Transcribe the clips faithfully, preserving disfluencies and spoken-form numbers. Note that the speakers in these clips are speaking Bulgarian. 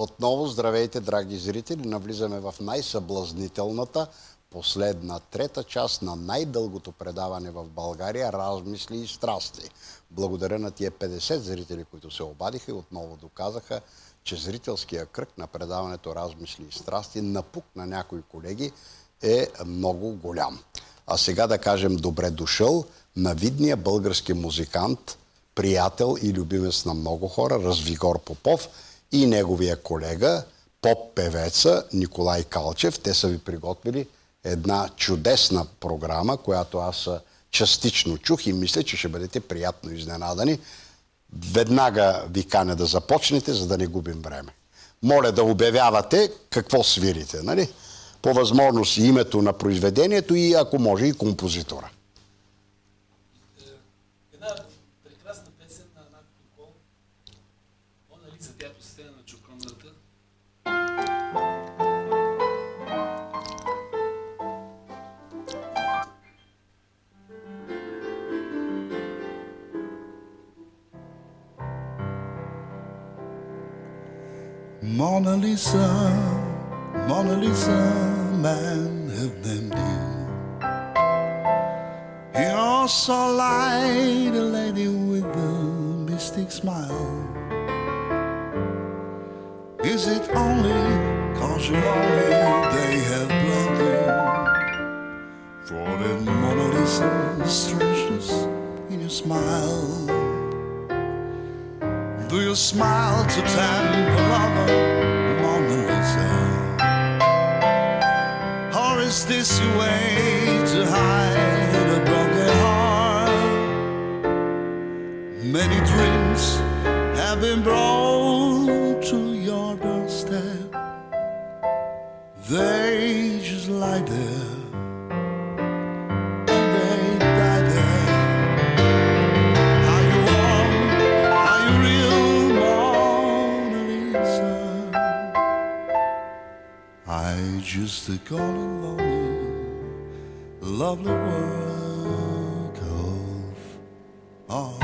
Отново здравейте, драги зрители. Навлизаме в най-съблазнителната, последна, трета част на най-дългото предаване в България "Размисли и страсти". Благодаря на тия петдесет зрители, които се обадиха и отново доказаха, че зрителския кръг на предаването "Размисли и страсти" напук на някои колеги е много голям. А сега да кажем добре дошъл на видния български музикант, приятел и любимец на много хора, Развигор Попов, и неговия колега, поп-певеца Николай Калчев. Те са ви приготвили една чудесна програма, която аз частично чух и мисля, че ще бъдете приятно изненадани. Веднага ви каня да започнете, за да не губим време. Моля да обявявате какво свирите, нали? По възможност и името на произведението и, ако може, и композитора. Една прекрасна песен на Нат Никол, Мона Лиза, тя е посетена на Чокондрата. Mona Lisa, Mona Lisa, man have named you. You're so light, a lady with a mystic smile. Is it only cause you're lonely they have blamed you for that Mona Lisa strangeness in your smile? Do you smile to tempt a lover, Mona Lisa? Or is this your way to hide a broken heart? Many dreams have been brought to your doorstep. They just lie there. Just a gone and lonely, lovely work of art.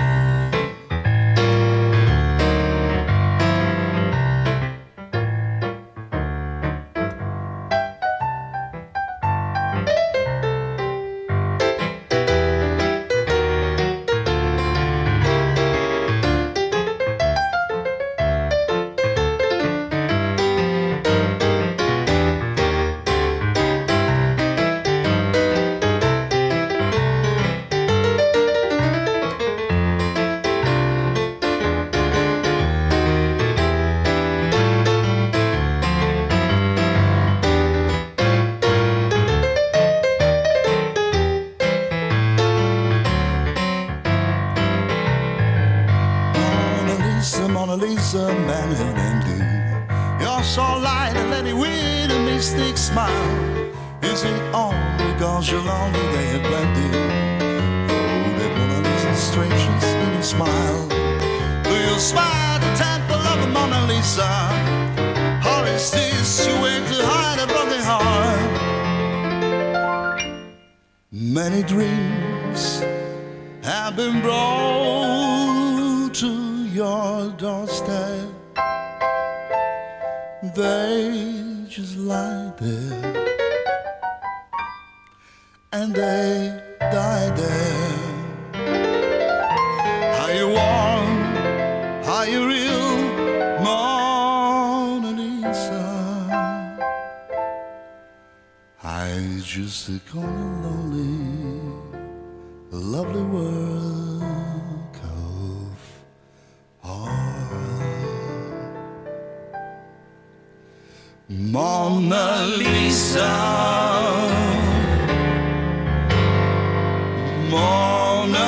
Mona Lisa, man have named you. You're so light and lady with a mystic smile. Is it only because you're lonely they have blamed you? Oh, that Mona Lisa strangeness in your smile. Do you smile the temple of a Mona Lisa? Or is this your way to hide a broken heart? Many dreams have been brought to your doorstep. They just lie there and they die there. Are you warm? Are you real, Mona Lisa? I just a gone lonely, lovely work of Mona Lisa, Mona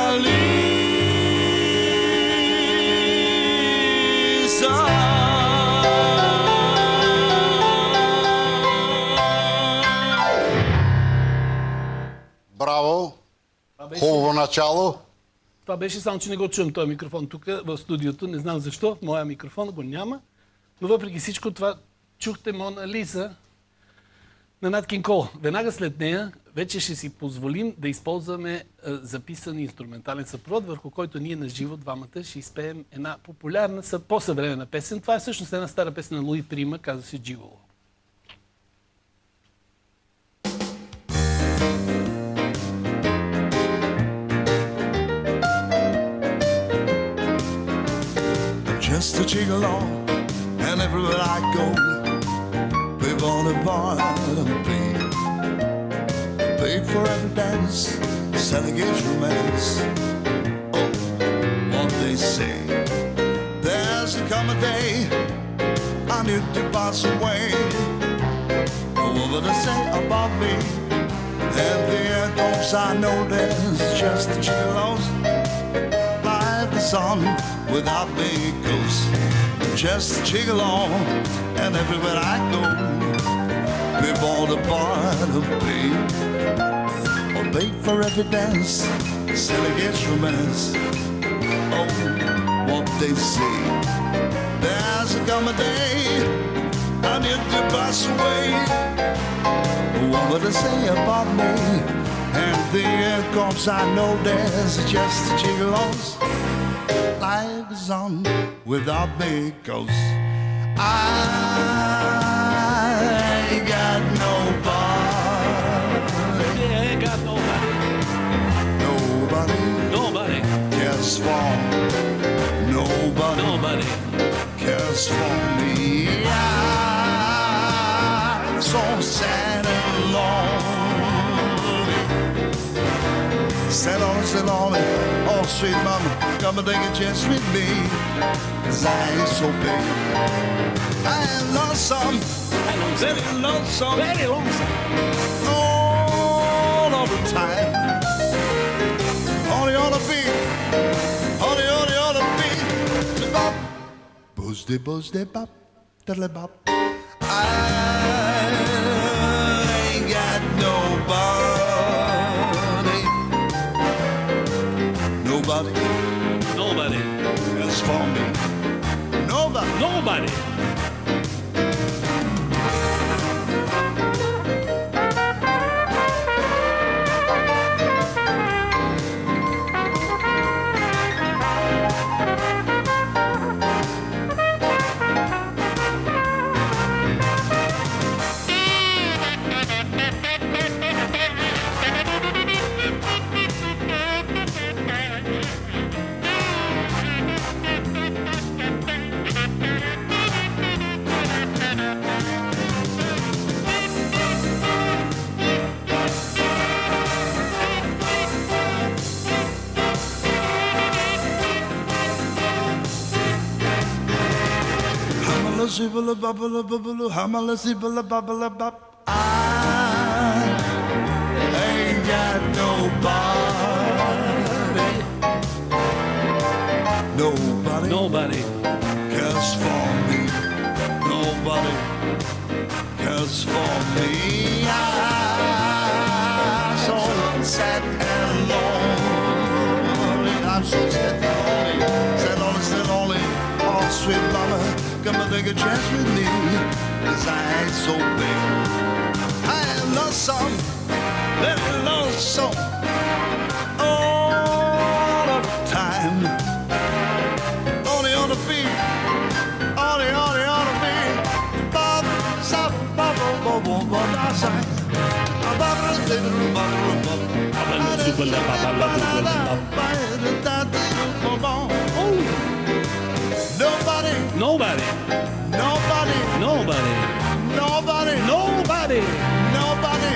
Lisa. Браво! Хубаво начало! Това беше, само че не го чувам този микрофон тук в студиото. Не знам защо. Моя микрофон го няма. Но въпреки всичко това чухте Мона Лиза. на Нат Кинг Кол. Веднага след нея вече ще си позволим да използваме а, записан инструментален съпровод, върху който ние на живо двамата ще изпеем една популярна, по-съвременна песен. Това е всъщност една стара песен на Луи Прима, казва се Джиголо. Just a gigolo, and everywhere I go, we want a bar and play. Pay for every dance, delegate romance. Oh, what they say. There's a come a day, I need to pass away. What will they say about me? And the echoes I know there's just a gigolos. Life is on without me goes. Just a gigolo, and everywhere I go, we bought a part of pay. Or pay for every dance, sell against romance. Oh, what they say. There's a come a day, I need to pass away. What would they say about me? And the echoes I know there's just a gigolos. Life is on without me goes. I ain't got nobody. Yeah, I got nobody. Nobody Nobody. cares for. Nobody Nobody. cares for me. I'm so sad and lonely. Sad lonely, sad lonely. Oh, sweet mama, come and take a chance with me. Cause I ain't so big. I am lonesome, very lonesome, Very lonesome. all of the time. Only ought to be, only, only ought to be. Bop, buzz de buzz de bop, diddly bop. I ain't got nobody. Nobody Nobody. else for me. Nobody. Nobody. Zibble bubble bubble, hamala zibble bubble bub. I ain't got nobody. Nobody Nobody. cares for me. Nobody cares for me. I'm so sad and lonely. I'm so sad and lonely. Sad lonely, sad lonely. Oh, sweet mama, come and take a chance with me. Cause I ain't so big. I am lonesome, very lonesome. All of the time. Only on the feet. Only, only on the feet. Bob, stop, bob, bob, bob, bob, bob, outside. Nobody, Nobody. nobody, Nobody. nobody, Nobody. nobody,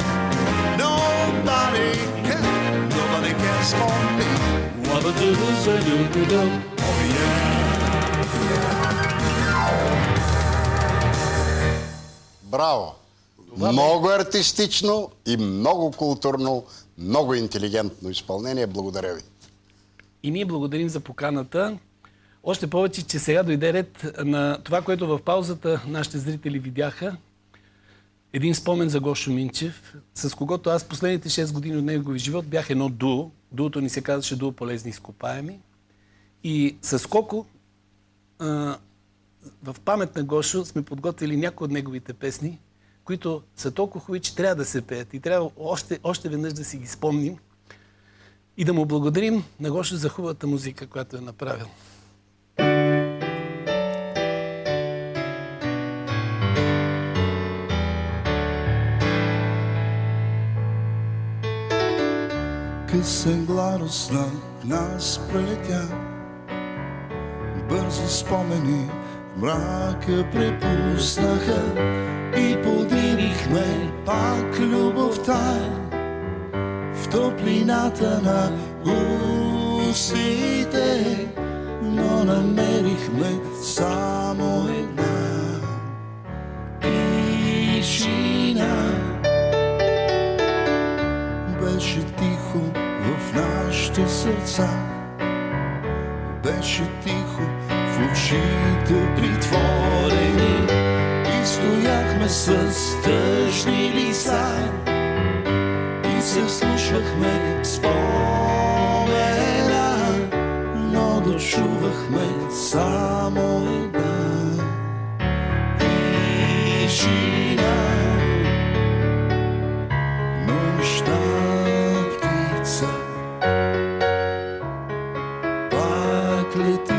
nobody can, nobody cares for me. What a do do do do do. Oh yeah. Браво! Много артистично и много културно, много интелигентно изпълнение. Благодаря ви. И ние благодарим за поканата. Още повече, че сега дойде ред на това, което в паузата нашите зрители видяха. Един спомен за Гошо Минчев, с когото аз последните шест години от неговия живот бях едно дуо. Дуото ни се казваше Дуо полезни изкопаеми. И с Коко а, в памет на Гошо сме подготвили някои от неговите песни, които са толкова хубави, че трябва да се пеят. И трябва още, още веднъж да си ги спомним и да му благодарим на Гошо за хубавата музика, която е направил. Късен гладост над нас прелетя, бързи спомени в мрака препуснаха и подирихме пак любовта в топлината на устите, но намерихме само една тишина. Беше тихо в нашите сърца, беше тихо в очите притворени и стояхме с тъжни лица и се вслушвахме в спомена, но дочувахме само една тишина. Нощта птица пак лети,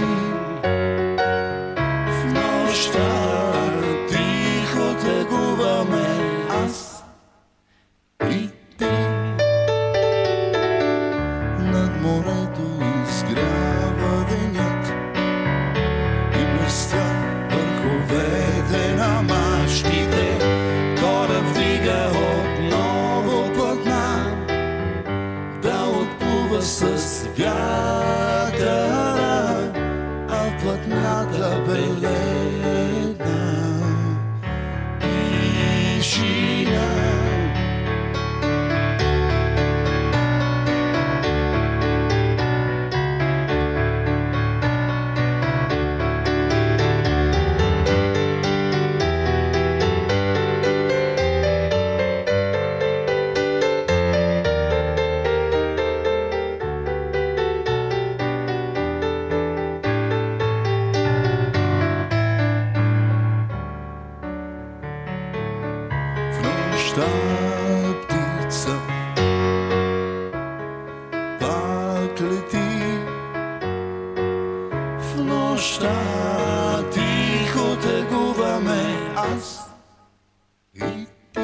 в нощта тихо тъгуваме аз и ти. Над морето изгрява денят и блестят върховете на мачтите. Кораб вдига отново платна да отплува с вятъра, а платната беледна тишина. Нощта птица пак лети, в нощта тихо тъгуваме аз и ти.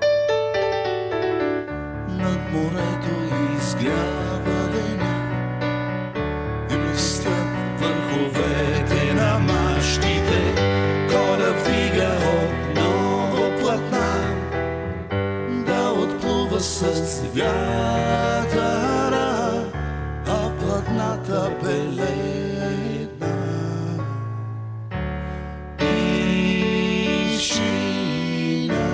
Над морето изгрява деня и блестят върховете на мачтите. Кораб вдига отново платна да отплува с вятъра, а платната беледна тишина.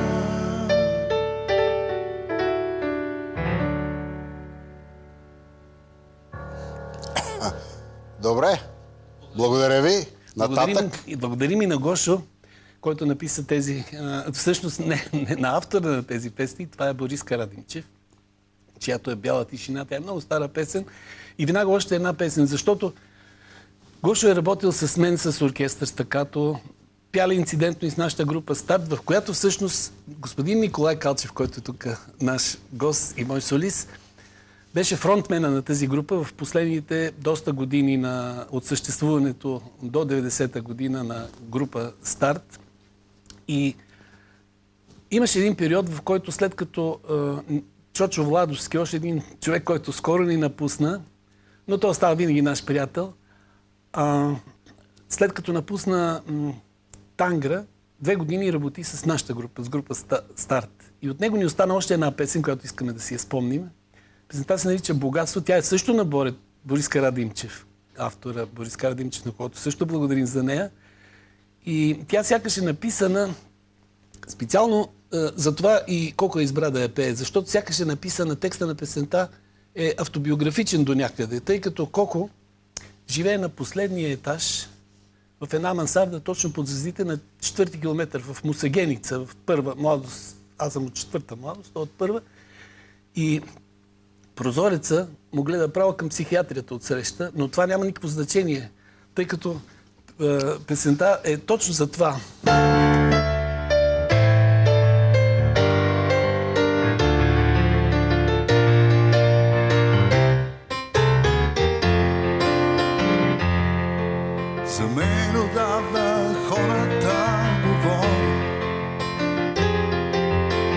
Добре, благодаря ви. Благодарим, Нататък. и благодарим и на Гошо, който написа тези... А, всъщност не, не на автора на тези песни, това е Борис Карадимчев, чиято е Бяла тишина. Тя е много стара песен. И веднага още една песен, защото Гошо е работил с мен с оркестър Стакато, пяли инцидентно и с нашата група Старт, в която всъщност господин Николай Калчев, който е тук наш гост и мой солист, беше фронтмена на тази група в последните доста години на, от съществуването до деветдесета година на група Старт. И имаше един период, в който след като е, Чочо Владовски, още един човек, който скоро ни напусна, но той остава винаги наш приятел, а, след като напусна м, Тангра, две години работи с нашата група, с група Старт. И от него ни остана още една песен, която искаме да си я спомним. Песента се нарича Богатство. Тя е също на Борис Карадимчев, автора Борис Карадимчев, на който също благодарим за нея. И тя сякаш е написана специално е, за това и колко избра да я пее, защото сякаш е написана, текста на песента е автобиографичен до някъде, тъй като Коко живее на последния етаж в една мансарда точно под звездите на четвърти километър в Мусагеница, в първа младост. Аз съм от четвърта младост, той от първа. И прозореца му гледа право към психиатрията от среща, но това няма никакво значение, тъй като е, песента е точно за това.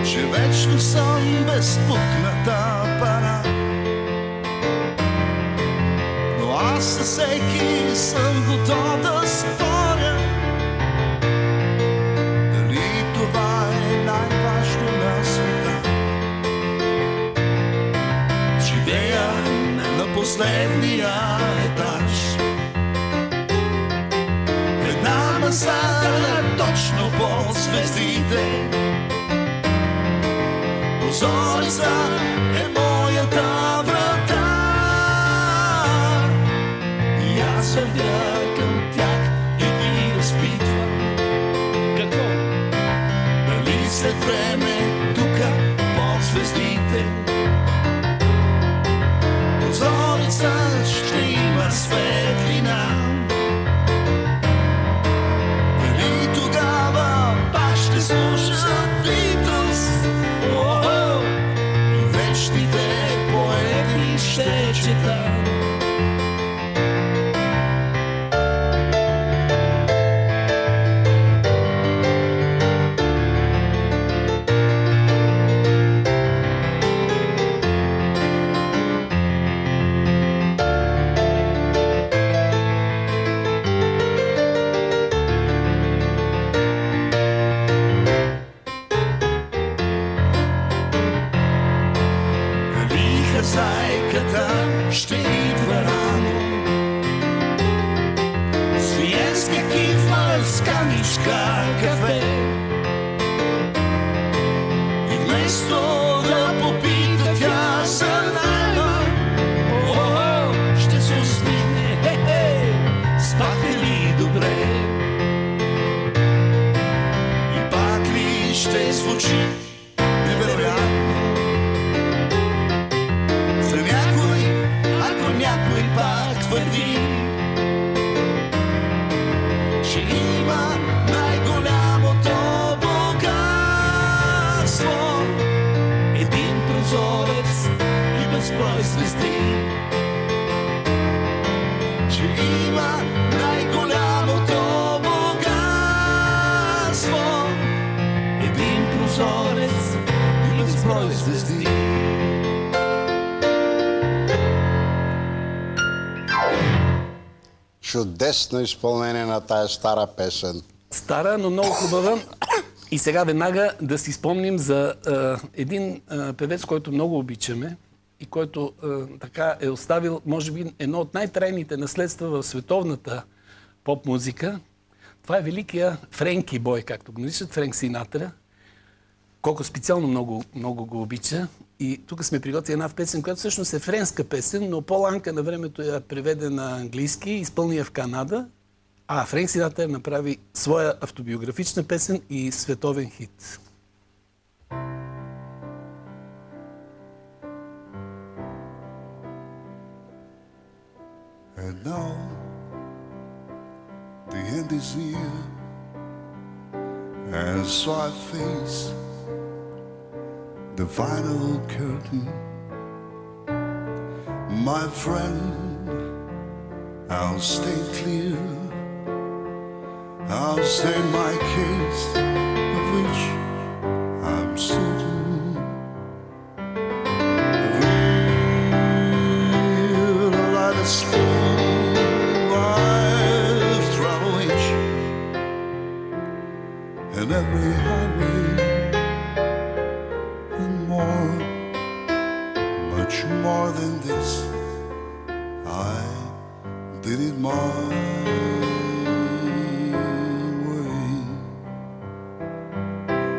че вечно съм безпукната пара. Но аз със всеки съм готов да споря дали това е най-важно на света. Живея на последния етаж, в една мансарда точно под звездите. Прозореца е моята врата и аз вървя към тях и ги разпитвам. Какво? Дали след време тука под звездите прозореца ще има светлина? Дали тогава пак ще слушат Beatles? О-о, и вечните поеми ще чета. Зайката ще идва рано с виенска кифа, с каничка кафе, и вместо да попита тя за найма, о, ще се усмихне: хе-хе, спахте ли добре? И пак ли ще звучи невероятно? Някой пак твърди, че има най-голямото богатство, един прозорец и безброй звезди. Че има най-голямото богатство, един прозорец и безброй звезди. Чудесно изпълнение на тая стара песен. Стара, но много хубава. И сега веднага да си спомним за а, един а, певец, който много обичаме и който а, така е оставил, може би, едно от най-трайните наследства в световната поп-музика. Това е великия Френки Бой, както го наричат, Френк Синатра. Колко специално много, много го обича. И тук сме приготвили една песен, която всъщност е френска песен, но Пол Анка на времето я преведе на английски, изпълни я в Канада, а Френк Синатър направи своя автобиографична песен и световен хит. And now the end is near, and so I face the final curtain. My friend, I'll stay clear, I'll state my case, of which I'm certain. Real light is full, I've traveled each and every highway, and more, much more than this, I did it my way.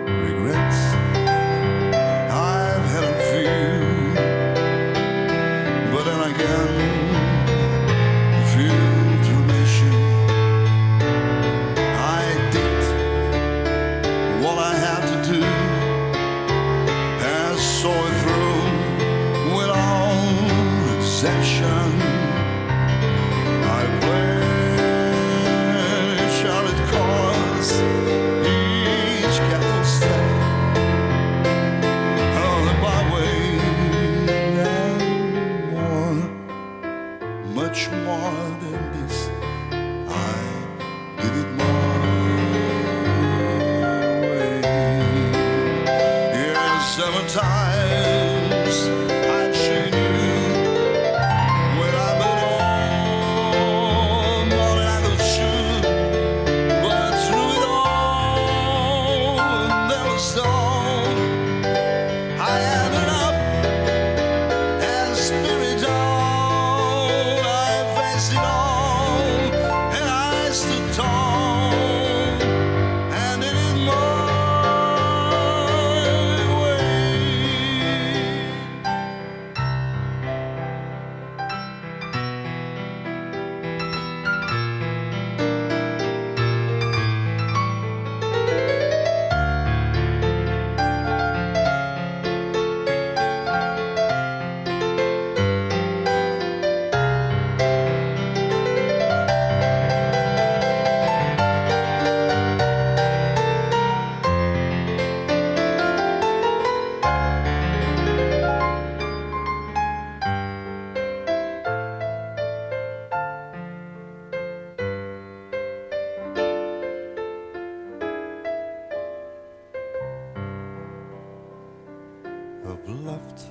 loved,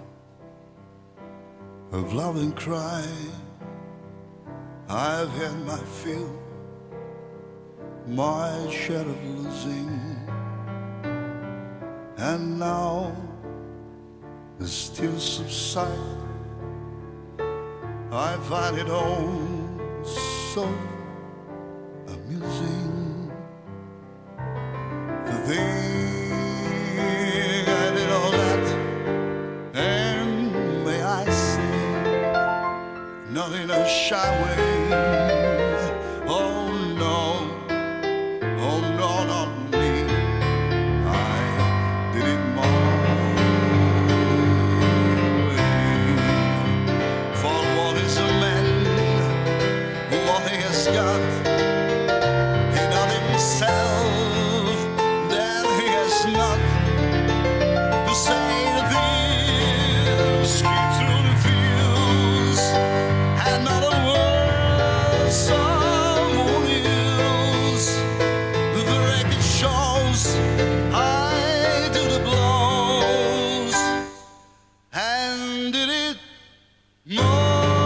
of love and cry. I've had my fill, my share of losing, and now the tears subside. I find it all so amusing to think I did all that, and may I say, not in a shy way. Oh no, oh no, not me. I did it my way. For what is a man? What he has got, he not himself, that he has not. To say the things, keep through the fields, and not a word someone else. The record shows I do the blows, and did it more.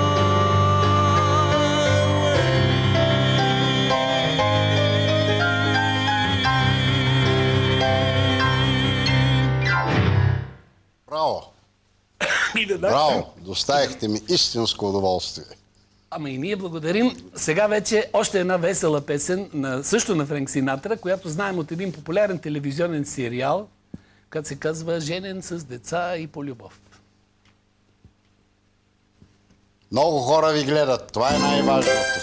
Браво! И да, да. Браво! Доставихте ми истинско удоволствие. Ама и ние благодарим. Сега вече още една весела песен, на, също на Френк Синатра, която знаем от един популярен телевизионен сериал, който се казва "Женен с деца и по любов". Много хора ви гледат. Това е най-важното.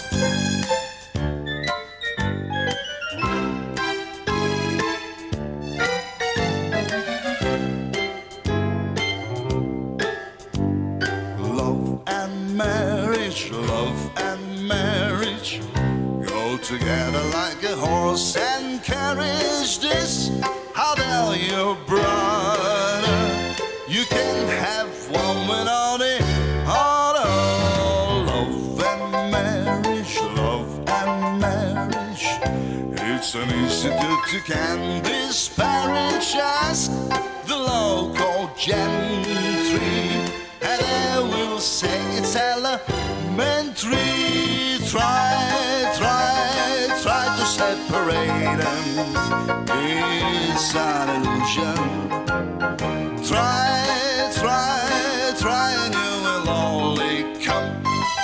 Love and marriage, love and marriage go together like a horse and carriage. This, how tell your brother, you can have one without it. Other. Love and marriage, love and marriage, it's an institute you can disparage. Ask the local gentry, and they will say it's elementary. Try, try, try to separate them. It's an illusion. Try, try, try, and you will only come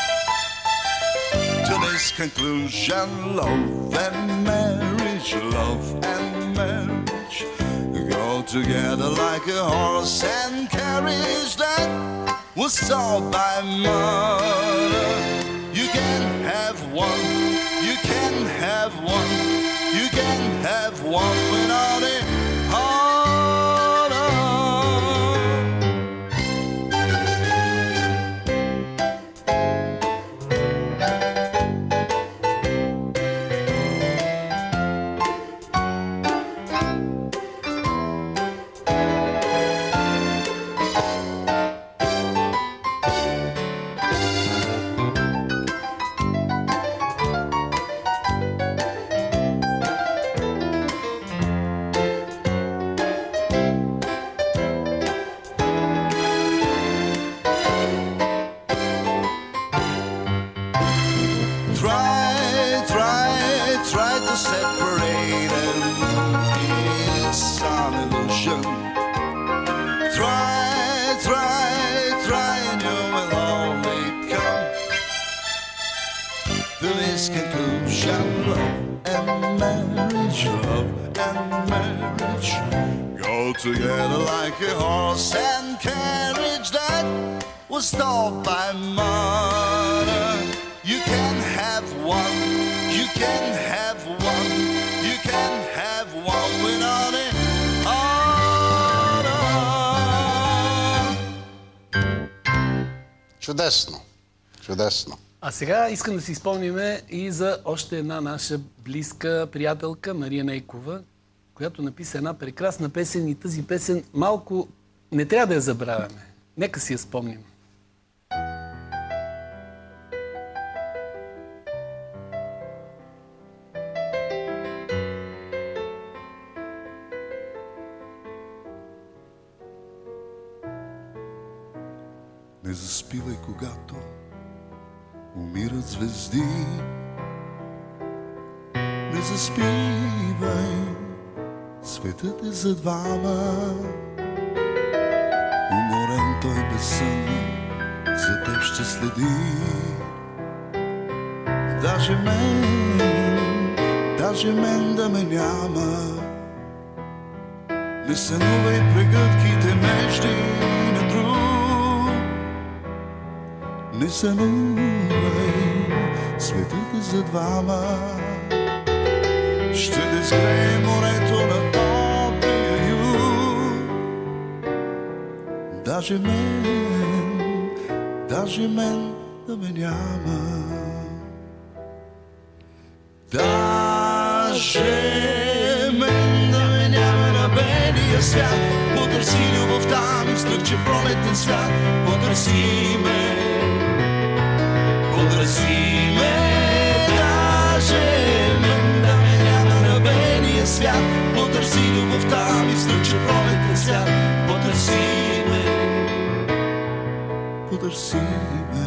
to this conclusion. Love and marriage, love and marriage go together like a horse and carriage that was sold by mother. You can have one, you can have one, you can have one without it. Together like a horse and carriage that was stalled by mother. You can have one, you can have one, you can have one without it. Чудесно, чудесно. А сега искам да си спомниме и за още една наша близка приятелка, Мария Нейкова, която написа една прекрасна песен, и тази песен малко не трябва да я забравяме. Нека си я спомним. Не заспивай, когато умират звезди. Не заспивай, светът е за двама. Уморен той безсънно за теб ще следи. Даже мен, даже мен да ме няма. Не сънувай прегръдките между на друг. Не сънувай, светът е за двама. Ще те сгрее морето на топлия юг. Даже мен, даже мен да ме няма. Даже мен да ме няма на белия свят. Потърси любовта ми в стръкче пролетен свят. Потърси ме, потърси ме. Даже мен да ме няма на белия свят. Потърси любовта ми в стръкче пролетен свят. Потърси ме, потърси ме.